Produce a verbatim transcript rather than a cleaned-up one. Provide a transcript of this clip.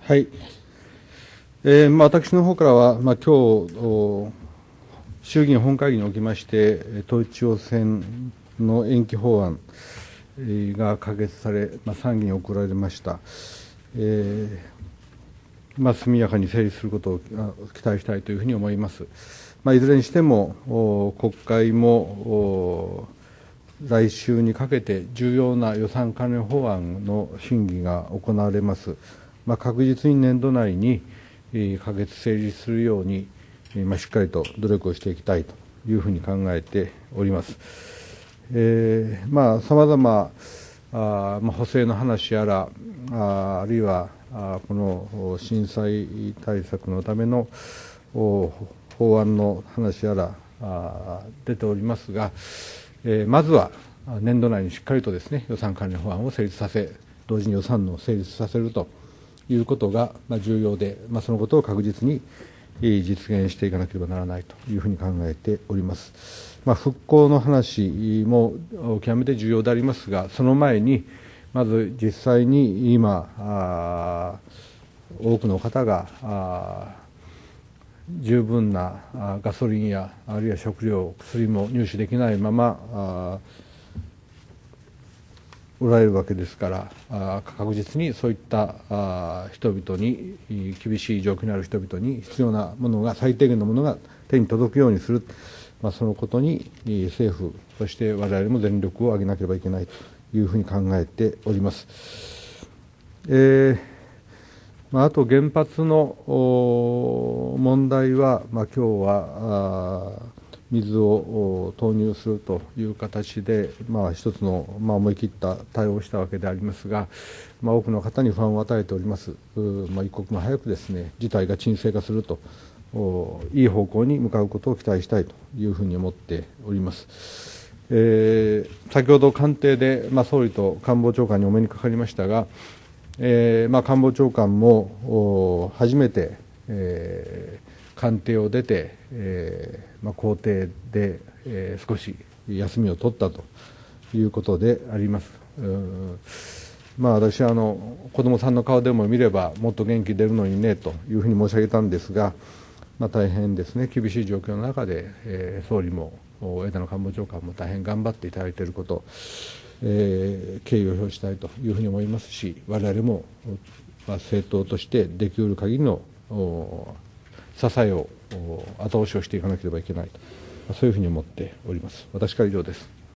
はい、えーまあ、私の方からは、まあ、今日衆議院本会議におきまして、統一地方選の延期法案が可決され、まあ、参議院に送られました、えーまあ、速やかに成立することを期待したいというふうに思います。まあ、いずれにしても、国会も来週にかけて重要な予算関連法案の審議が行われます。まあ、確実に年度内に可決・成立するように、まあ、しっかりと努力をしていきたいというふうに考えております。えー、まあさまざまあ、まあ、補正の話やら、あ, あるいはあこの震災対策のための法案の話やらあ出ておりますが、えー、まずは年度内にしっかりとですね予算関連法案を成立させ、同時に予算の成立させるということが重要で、まあ、そのことを確実に実現していかなければならないというふうに考えております。まあ、復興の話も極めて重要でありますが、その前に、まず実際に今、多くの方が十分なガソリンやあるいは食料、薬も入手できないままおられるわけですから、確実にそういった人々に、厳しい状況にある人々に必要なものが、最低限のものが手に届くようにする、まあ、そのことに政府、そして我々も全力を挙げなければいけないというふうに考えております。えーまあ、あと原発の問題は、まあ、今日は水を投入するという形で、まあ、一つの、まあ、思い切った対応をしたわけでありますが、まあ、多くの方に不安を与えております。まあ、一刻も早くですね、事態が沈静化すると、いい方向に向かうことを期待したいというふうに思っております。えー、先ほど官邸で、まあ、総理と官房長官にお目にかかりましたが、えーまあ、官房長官も初めて、えー官邸を出て、えーまあ、公邸で、えー、少し休みを取ったということであります。まあ、私はあの子どもさんの顔でも見ればもっと元気出るのにねというふうに申し上げたんですが、まあ、大変ですね、厳しい状況の中で、えー、総理も枝野官房長官も大変頑張っていただいていること、えー、敬意を表したいというふうに思いますし、我々も、まあ、政党としてできうる限りの支えを後押しをしていかなければいけないと、そういうふうに思っております。私から以上です。